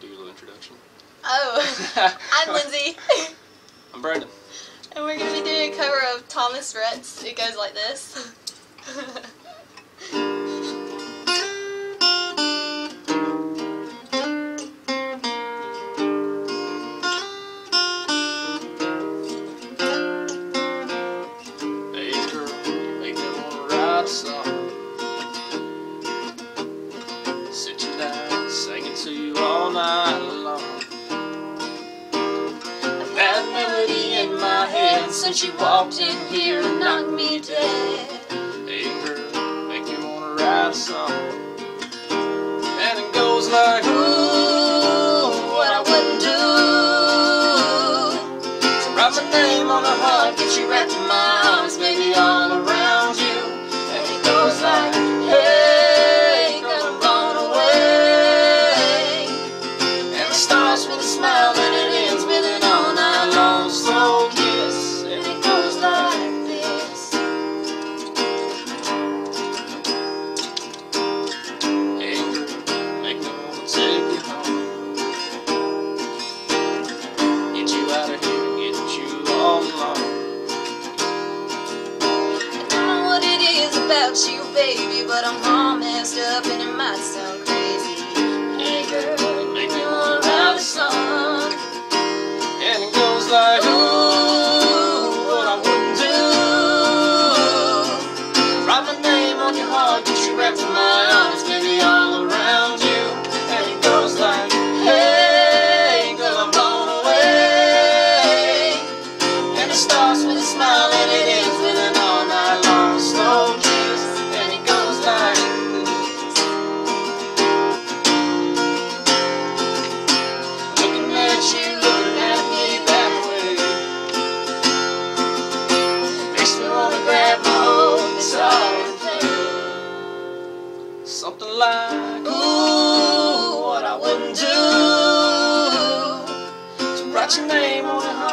do your little introduction. Oh, I'm Lindsay. I'm Brandon. And we're going to be doing a cover of Thomas Rhett's It Goes Like This. Hey girl, you make me wanna write a song. Sit you down, singing to you all night long. I've had a melody in my head since you walked in here and knocked me dead. Hey girl, make me wanna write a song. And it goes like, Ooh, what I wouldn't do to write my name on a heart, get you wrapped in my arms, baby, all around you. And it goes like, hey, gonna run away. And it starts with a smile and it ends with an all night long slow kiss. And it goes like this. hey girl, make me wanna take you home. Get you out of here, get you all alone. I don't know what it is about you, baby, but I'm all messed up and it might sound crazy. Hey girl, make me wanna write a song. And it goes like, Ooh, what I wouldn't do. write my name on your heart, get you wrapped in my arms, baby, all around you. And it goes like, Hey, girl, I'm blown away. and it starts with a smile and it ends with an all night long slow kiss. And it goes like this. Looking at you, looking at me that way, makes me wanna grab my old guitar and play something like, Ooh, what I wouldn't do to write your name on a heart.